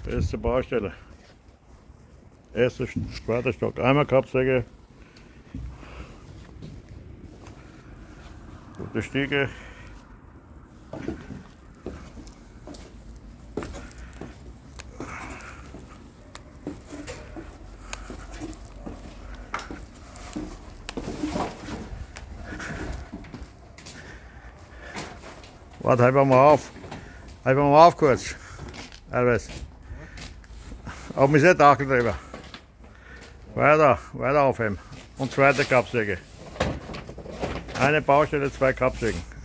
Beste Baustelle. Erster, zweiter Stock. Einmal Kappsäge. Gute Stiege. Warte, einfach mal auf. Einfach mal auf kurz. Alles. Auf mich nicht Dachel drüber. Weiter aufheben. Und zweite Kappsäge. Eine Baustelle, zwei Kappsägen.